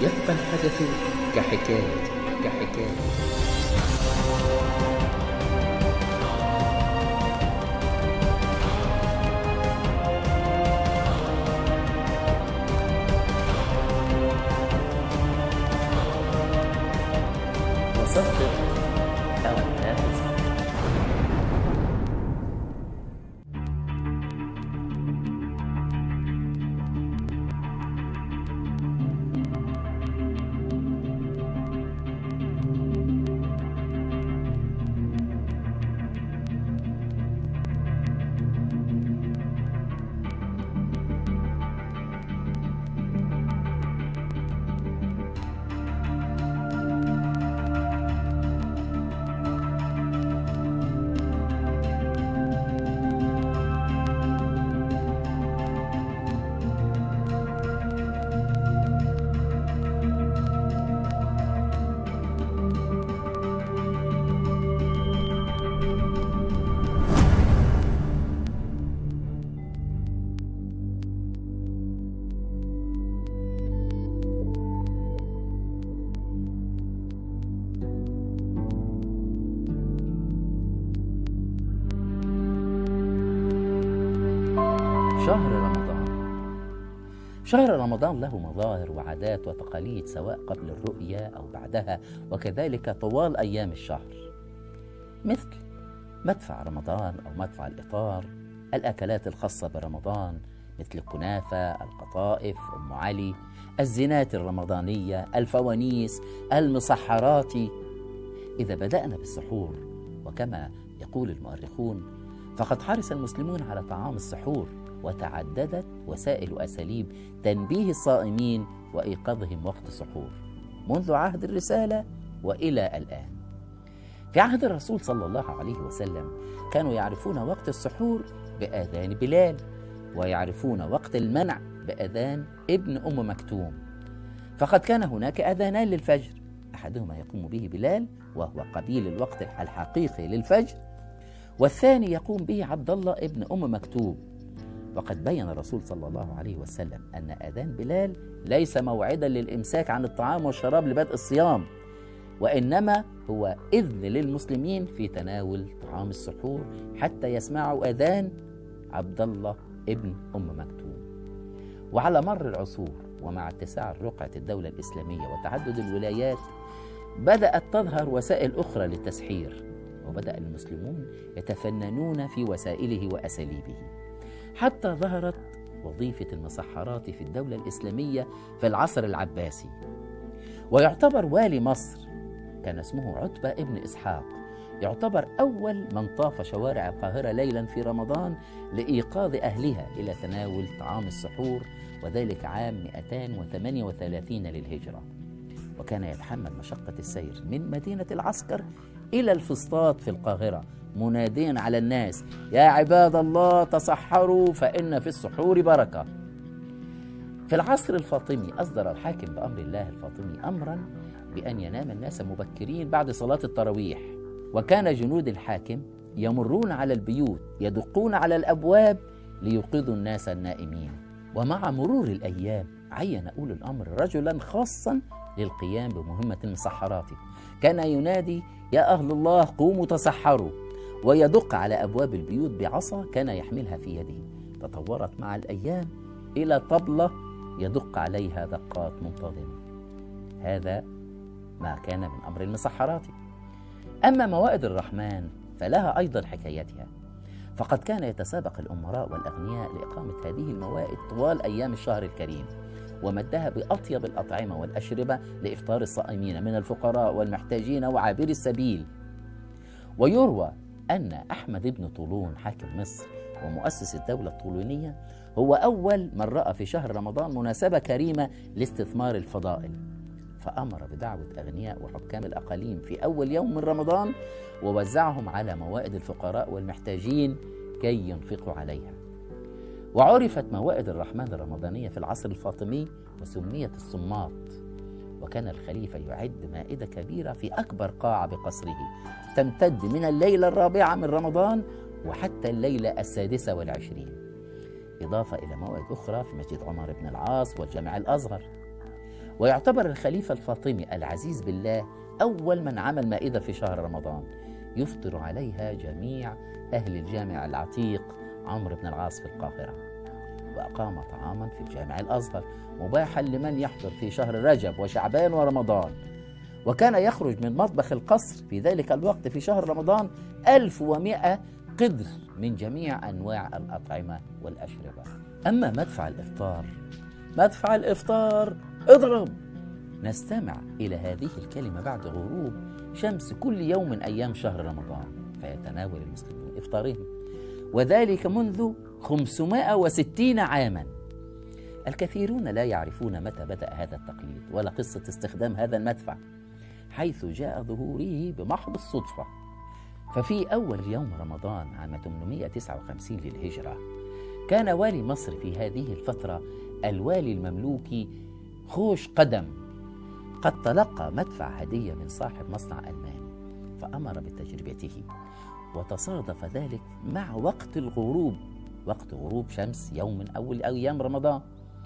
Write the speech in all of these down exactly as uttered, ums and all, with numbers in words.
يبقى الحدث كحكاية كحكاية وصدق أو لا تصدق. شهر رمضان. شهر رمضان له مظاهر وعادات وتقاليد سواء قبل الرؤية أو بعدها، وكذلك طوال أيام الشهر، مثل مدفع رمضان أو مدفع الإفطار، الأكلات الخاصة برمضان مثل الكنافة، القطائف، أم علي، الزينات الرمضانية، الفوانيس، المسحرات. إذا بدأنا بالسحور، وكما يقول المؤرخون فقد حرص المسلمون على طعام السحور، وتعددت وسائل وأساليب تنبيه الصائمين وإيقاظهم وقت السحور منذ عهد الرسالة وإلى الآن. في عهد الرسول صلى الله عليه وسلم كانوا يعرفون وقت السحور بآذان بلال، ويعرفون وقت المنع بأذان ابن أم مكتوم، فقد كان هناك أذانان للفجر، أحدهما يقوم به بلال وهو قبيل الوقت الحقيقي للفجر، والثاني يقوم به عبد الله ابن أم مكتوم. وقد بين الرسول صلى الله عليه وسلم أن أذان بلال ليس موعدا للإمساك عن الطعام والشراب لبدء الصيام، وإنما هو إذن للمسلمين في تناول طعام السحور حتى يسمعوا أذان عبد الله ابن أم مكتوم. وعلى مر العصور ومع اتساع رقعة الدولة الإسلامية وتعدد الولايات، بدأت تظهر وسائل أخرى للتسحير، وبدأ المسلمون يتفننون في وسائله وأساليبه، حتى ظهرت وظيفة المسحرات في الدولة الإسلامية في العصر العباسي. ويعتبر والي مصر كان اسمه عتبة ابن إسحاق يعتبر أول من طاف شوارع القاهرة ليلا في رمضان لإيقاظ أهلها إلى تناول طعام السحور، وذلك عام مئتين وثمانية وثلاثين للهجرة. وكان يتحمل مشقة السير من مدينة العسكر إلى الفسطاط في القاهرة مناديا على الناس: يا عباد الله تصحروا فإن في السحور بركة. في العصر الفاطمي أصدر الحاكم بأمر الله الفاطمي أمرا بأن ينام الناس مبكرين بعد صلاة التراويح، وكان جنود الحاكم يمرون على البيوت يدقون على الأبواب ليوقظوا الناس النائمين. ومع مرور الأيام عين أولي الأمر رجلا خاصا للقيام بمهمة المسحرات، كان ينادي: يا أهل الله قوموا تصحروا، ويدق على أبواب البيوت بعصا كان يحملها في يده. تطورت مع الأيام إلى طبلة يدق عليها دقات منتظمة. هذا ما كان من أمر المسحرات. أما موائد الرحمن فلها أيضا حكايتها، فقد كان يتسابق الأمراء والأغنياء لإقامة هذه الموائد طوال أيام الشهر الكريم، ومدها بأطيب الأطعمة والأشربة لإفطار الصائمين من الفقراء والمحتاجين وعابري السبيل. ويروى أن أحمد بن طولون حاكم مصر ومؤسس الدولة الطولونية هو أول من رأى في شهر رمضان مناسبة كريمة لاستثمار الفضائل، فأمر بدعوة أغنياء وحكام الأقاليم في أول يوم من رمضان، ووزعهم على موائد الفقراء والمحتاجين كي ينفقوا عليها. وعرفت موائد الرحمن الرمضانية في العصر الفاطمي وسميت الصماط. وكان الخليفة يعد مائدة كبيرة في أكبر قاعة بقصره تمتد من الليلة الرابعة من رمضان وحتى الليلة السادسة والعشرين، إضافة إلى موائد أخرى في مسجد عمر بن العاص والجامع الأصغر. ويعتبر الخليفة الفاطمي العزيز بالله أول من عمل مائدة في شهر رمضان يفطر عليها جميع أهل الجامع العتيق عمرو بن العاص في القاهرة، وأقام طعاما في الجامع الأزهر مباحا لمن يحضر في شهر رجب وشعبان ورمضان. وكان يخرج من مطبخ القصر في ذلك الوقت في شهر رمضان ألف ومئة قدر من جميع أنواع الأطعمة والأشربة. أما مدفع الإفطار، مدفع الإفطار اضرب. نستمع إلى هذه الكلمة بعد غروب شمس كل يوم من أيام شهر رمضان، فيتناول المسلمون إفطارهم، وذلك منذ خمسمائة وستين عاما. الكثيرون لا يعرفون متى بدأ هذا التقليد ولا قصة استخدام هذا المدفع، حيث جاء ظهوره بمحض الصدفة. ففي أول يوم رمضان عام ثمانمائة وتسعة وخمسين للهجرة كان والي مصر في هذه الفترة الوالي المملوكي خوش قدم قد تلقى مدفع هدية من صاحب مصنع ألماني، فأمر بتجربته، وتصادف ذلك مع وقت الغروب، وقت غروب شمس يوم من أول أيام رمضان،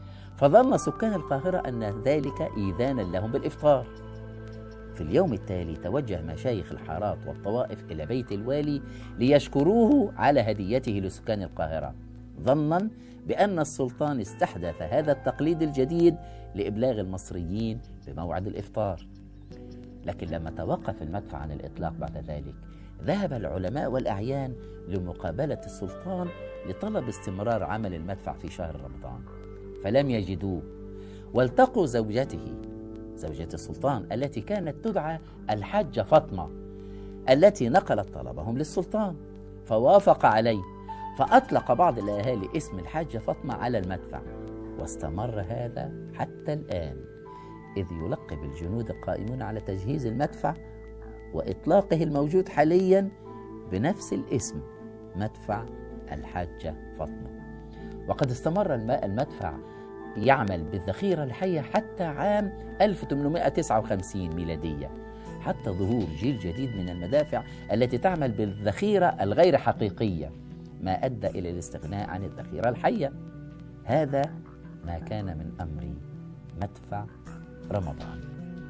فظن سكان القاهرة أن ذلك إيذانا لهم بالإفطار. في اليوم التالي توجه مشايخ الحارات والطوائف إلى بيت الوالي ليشكروه على هديته لسكان القاهرة، ظنا بأن السلطان استحدث هذا التقليد الجديد لإبلاغ المصريين بموعد الإفطار. لكن لما توقف المدفع عن الإطلاق بعد ذلك، ذهب العلماء والأعيان لمقابلة السلطان لطلب استمرار عمل المدفع في شهر رمضان، فلم يجدوه، والتقوا زوجته زوجة السلطان التي كانت تدعى الحاجة فاطمة، التي نقلت طلبهم للسلطان فوافق عليه، فأطلق بعض الأهالي اسم الحاجة فاطمة على المدفع، واستمر هذا حتى الآن، إذ يلقب الجنود القائمون على تجهيز المدفع وإطلاقه الموجود حاليا بنفس الاسم، مدفع الحاجة فاطمة. وقد استمر المدفع يعمل بالذخيرة الحية حتى عام ألف وثمانمائة وتسعة وخمسين ميلادية، حتى ظهور جيل جديد من المدافع التي تعمل بالذخيرة الغير حقيقية، ما أدى إلى الاستغناء عن الذخيرة الحية. هذا ما كان من أمر مدفع رمضان.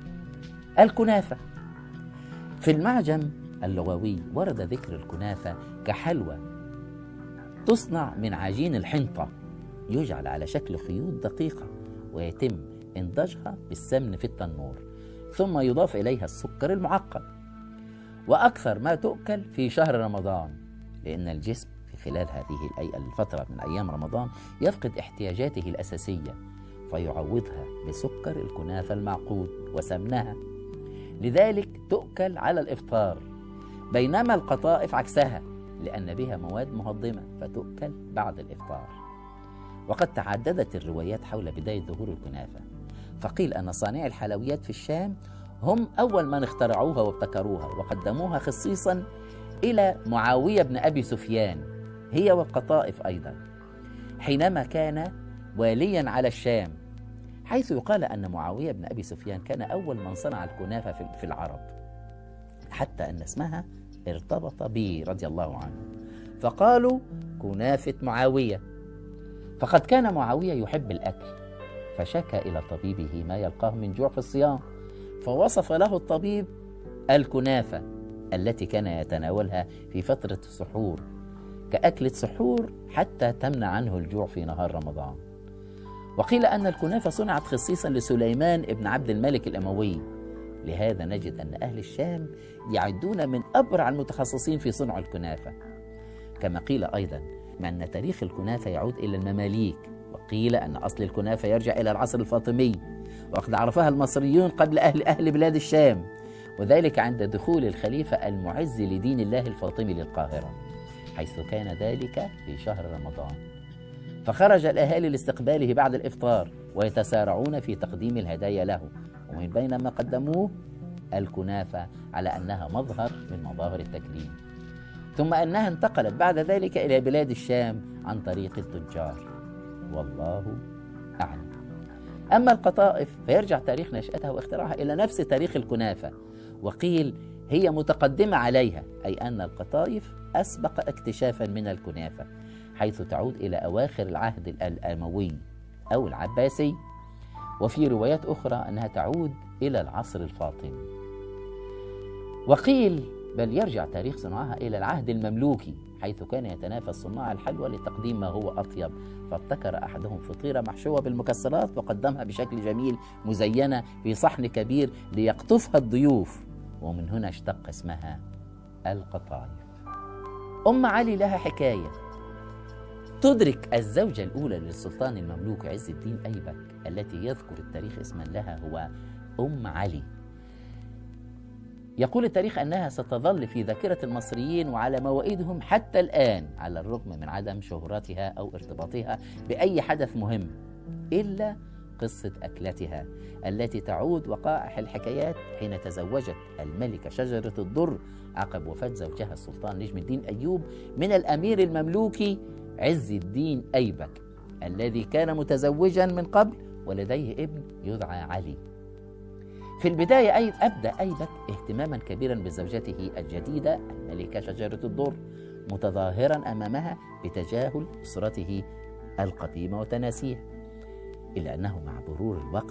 الكنافة في المعجم اللغوي ورد ذكر الكنافة كحلوى تصنع من عجين الحنطة، يجعل على شكل خيوط دقيقة ويتم إنضاجها بالسمن في التنور، ثم يضاف إليها السكر المعقد، وأكثر ما تؤكل في شهر رمضان، لأن الجسم في خلال هذه الفترة من أيام رمضان يفقد احتياجاته الأساسية، فيعوضها بسكر الكنافة المعقود وسمنها، لذلك تؤكل على الإفطار، بينما القطائف عكسها لأن بها مواد مهضمة فتؤكل بعد الإفطار. وقد تعددت الروايات حول بداية ظهور الكنافة، فقيل أن صانعي الحلويات في الشام هم أول من اخترعوها وابتكروها، وقدموها خصيصا إلى معاوية بن أبي سفيان، هي والقطائف أيضا، حينما كان واليا على الشام، حيث يقال أن معاوية بن أبي سفيان كان أول من صنع الكنافة في العرب، حتى أن اسمها ارتبط به رضي الله عنه، فقالوا كنافة معاوية. فقد كان معاوية يحب الأكل، فشكى إلى طبيبه ما يلقاه من جوع في الصيام، فوصف له الطبيب الكنافة التي كان يتناولها في فترة السحور كأكلة سحور حتى تمنع عنه الجوع في نهار رمضان. وقيل أن الكنافة صنعت خصيصا لسليمان ابن عبد الملك الأموي، لهذا نجد أن أهل الشام يعدون من أبرع المتخصصين في صنع الكنافة. كما قيل أيضا أن تاريخ الكنافة يعود إلى المماليك، وقيل أن أصل الكنافة يرجع إلى العصر الفاطمي، وقد عرفها المصريون قبل أهل أهل بلاد الشام، وذلك عند دخول الخليفة المعز لدين الله الفاطمي للقاهرة، حيث كان ذلك في شهر رمضان، فخرج الأهالي لاستقباله بعد الإفطار ويتسارعون في تقديم الهدايا له، ومن بين ما قدموه الكنافة على أنها مظهر من مظاهر التكريم، ثم أنها انتقلت بعد ذلك إلى بلاد الشام عن طريق التجار، والله أعلم. أما القطائف فيرجع تاريخ نشأتها واختراعها إلى نفس تاريخ الكنافة، وقيل هي متقدمة عليها، أي أن القطائف أسبق اكتشافا من الكنافة، حيث تعود إلى أواخر العهد الأموي أو العباسي، وفي روايات أخرى أنها تعود إلى العصر الفاطمي، وقيل بل يرجع تاريخ صنعها إلى العهد المملوكي، حيث كان يتنافس صناع الحلوى لتقديم ما هو أطيب، فابتكر أحدهم فطيرة محشوة بالمكسرات وقدمها بشكل جميل مزينة في صحن كبير ليقطفها الضيوف، ومن هنا اشتق اسمها القطايف. أم علي لها حكاية. تدرك الزوجة الأولى للسلطان المملوك عز الدين أيبك التي يذكر التاريخ اسما لها هو أم علي. يقول التاريخ أنها ستظل في ذاكرة المصريين وعلى موائدهم حتى الآن، على الرغم من عدم شهرتها أو ارتباطها بأي حدث مهم، إلا قصة أكلتها التي تعود وقائع الحكايات حين تزوجت الملكة شجرة الدر عقب وفاة زوجها السلطان نجم الدين أيوب من الأمير المملوكي عز الدين أيبك الذي كان متزوجا من قبل ولديه ابن يدعى علي. في البداية أي أبدأ أيبك اهتماما كبيرا بزوجته الجديدة الملكة شجرة الدر، متظاهرا أمامها بتجاهل أسرته القديمة وتناسيها، إلا أنه مع مرور الوقت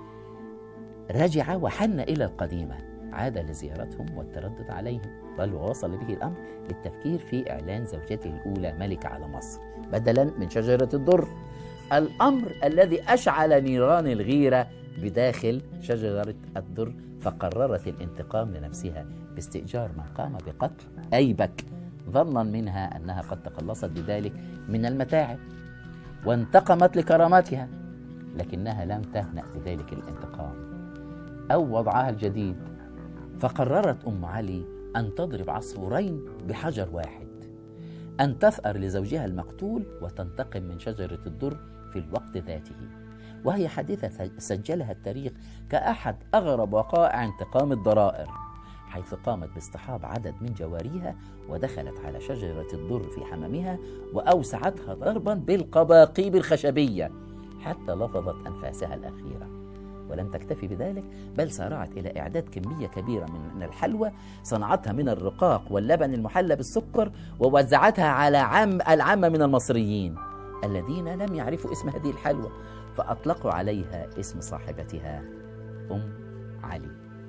رجع وحن إلى القديمة، عاد لزيارتهم والتردد عليهم، بل ووصل به الأمر للتفكير في إعلان زوجته الأولى ملكة على مصر بدلا من شجرة الدر، الأمر الذي أشعل نيران الغيرة بداخل شجرة الدر، فقررت الانتقام لنفسها باستئجار من قام بقتل أيبك ظنا منها أنها قد تخلصت بذلك من المتاعب، وانتقمت لكرامتها، لكنها لم تهنأ بذلك الانتقام أو وضعها الجديد، فقررت أم علي أن تضرب عصفورين بحجر واحد، أن تثأر لزوجها المقتول وتنتقم من شجرة الدر في الوقت ذاته، وهي حادثة سجلها التاريخ كأحد أغرب وقائع انتقام الضرائر، حيث قامت باصطحاب عدد من جواريها ودخلت على شجرة الدر في حمامها وأوسعتها ضربا بالقباقيب الخشبية حتى لفظت أنفاسها الأخيرة، ولم تكتفي بذلك بل سارعت إلى إعداد كمية كبيرة من الحلوى صنعتها من الرقاق واللبن المحلى بالسكر ووزعتها على عام العامة من المصريين الذين لم يعرفوا اسم هذه الحلوى، فأطلقوا عليها اسم صاحبتها أم علي.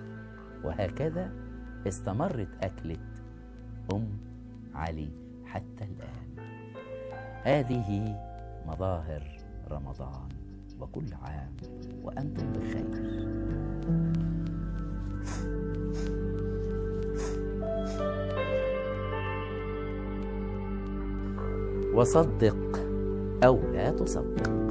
وهكذا استمرت أكلة أم علي حتى الآن. هذه مظاهر رمضان، وكل عام وأنتم بخير. وصدق أو لا تصدق.